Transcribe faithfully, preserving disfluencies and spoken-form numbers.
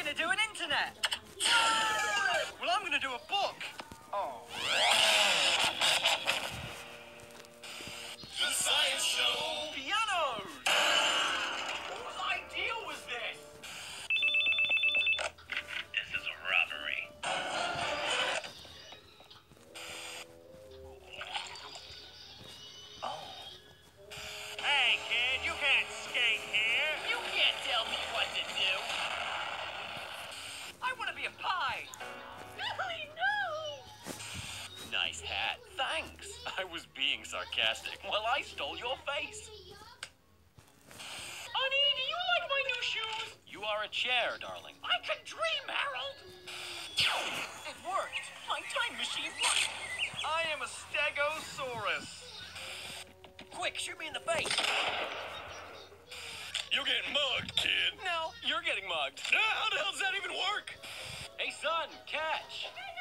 gonna do an internet. Well, I'm gonna do a book. Oh. The science show. Pianos. Whose idea was this? This is a robbery. Oh. Hey, kid, you can't skate here. You can't tell me what to do. I want to be a pie. Really, no. Nice hat. Thanks. I was being sarcastic. Well, I stole your face. Honey, do you like my new shoes? You are a chair, darling. I can dream, Harold. It worked. My time machine worked. I am a Stegosaurus. Quick, shoot me in the face. You're getting mugged, kid. No, you're getting mugged. How the hell does that even work? Hey, son, catch.